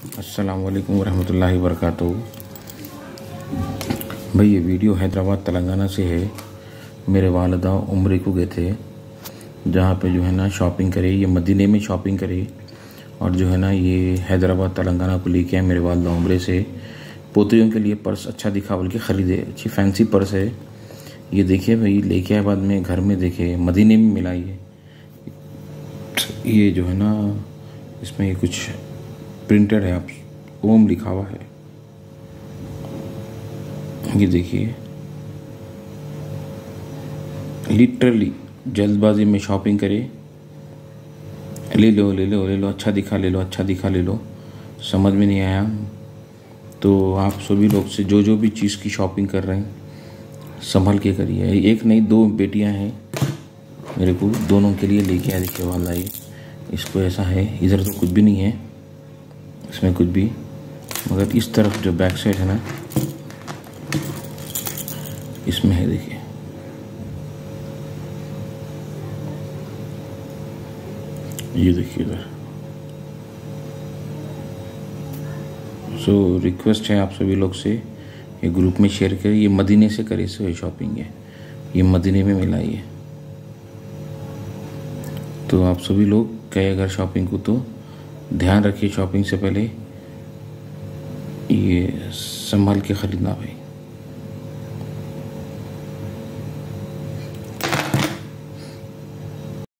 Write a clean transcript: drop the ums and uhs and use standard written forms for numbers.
अस्सलाम वालेकुम रहमतुल्लाहि वबरकातुहू। भाई ये वीडियो हैदराबाद तेलंगाना से है। मेरे वालिदा उम्रे को गए थे, जहाँ पे जो है ना शॉपिंग करे, ये मदीने में शॉपिंग करे और जो है ना ये हैदराबाद तेलंगाना को लेके आए मेरे वालिदा उम्रे से। पोतरियों के लिए पर्स अच्छा दिखा बोल के ख़रीदे, अच्छी फैंसी पर्स है। ये देखिए भाई, लेके आए बाद में घर में देखे मदीने में मिला ये जो है ना, इसमें ये कुछ प्रिंटेड है, आप ओम लिखा हुआ है। ये देखिए, लिटरली जल्दबाजी में शॉपिंग करे, ले लो ले लो ले लो, अच्छा दिखा ले लो, अच्छा दिखा ले लो। समझ में नहीं आया तो आप सभी लोग से जो भी चीज़ की शॉपिंग कर रहे हैं संभल के करिए। एक नहीं, दो बेटियां हैं मेरे को, दोनों के लिए लेके आ देखिए वाला ये। इसको ऐसा है, इधर तो कुछ भी नहीं है इसमें कुछ भी, मगर इस तरफ जो बैक साइड है ना, इसमें है देखिए। ये देखिए इधर। सो रिक्वेस्ट है आप सभी लोग से, ये ग्रुप में शेयर करें। ये मदीने से करे से शॉपिंग है, ये मदीने में मिला ये। तो आप सभी लोग गए अगर शॉपिंग को तो ध्यान रखिए, शॉपिंग से पहले ये संभाल के ख़रीदना भाई।